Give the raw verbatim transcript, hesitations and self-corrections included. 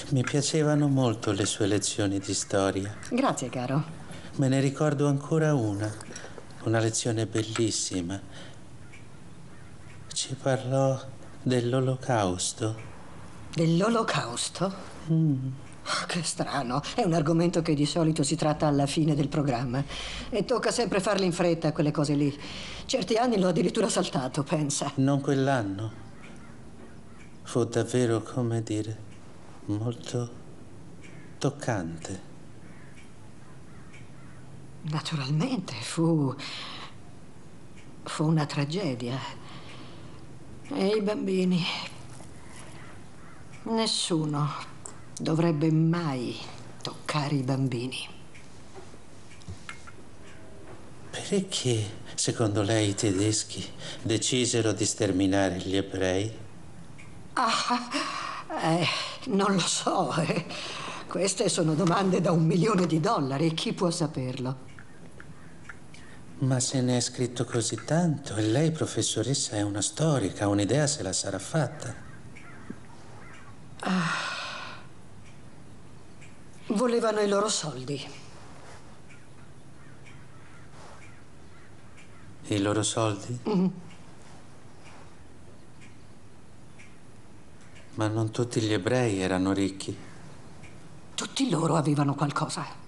Mi piacevano molto le sue lezioni di storia. Grazie, caro. Me ne ricordo ancora una, una lezione bellissima. Ci parlò dell'Olocausto. Dell'Olocausto? Mm. Oh, che strano. È un argomento che di solito si tratta alla fine del programma. E tocca sempre farle in fretta quelle cose lì. Certi anni l'ho addirittura saltato, pensa. Non quell'anno. Fu davvero, come dire, molto toccante. Naturalmente, fu... fu una tragedia. E i bambini... Nessuno dovrebbe mai toccare i bambini. Perché, secondo lei, i tedeschi decisero di sterminare gli ebrei? Ah, eh, non lo so. Eh. Queste sono domande da un milione di dollari. Chi può saperlo? Ma se ne è scritto così tanto e lei, professoressa, è una storica, un'idea se la sarà fatta. Ah. Volevano i loro soldi. I loro soldi? Mm. Ma non tutti gli ebrei erano ricchi. Tutti loro avevano qualcosa.